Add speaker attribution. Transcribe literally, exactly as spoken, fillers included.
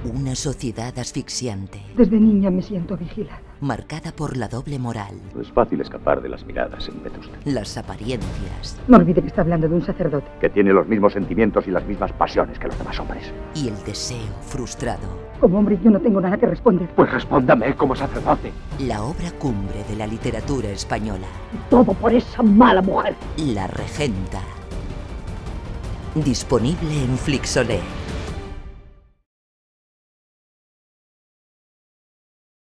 Speaker 1: Una sociedad asfixiante,
Speaker 2: Desde niña me siento vigilada.
Speaker 1: marcada por la doble moral,
Speaker 3: No es fácil escapar de las miradas en Vetusta,
Speaker 1: las apariencias
Speaker 2: No olvide que está hablando de un sacerdote.
Speaker 3: que tiene los mismos sentimientos y las mismas pasiones que los demás hombres.
Speaker 1: y el deseo frustrado.
Speaker 2: Como hombre yo no tengo nada que responder.
Speaker 3: Pues respóndame como sacerdote.
Speaker 1: La obra cumbre de la literatura española,
Speaker 2: Todo por esa mala mujer.
Speaker 1: La Regenta. Disponible en Flixolé.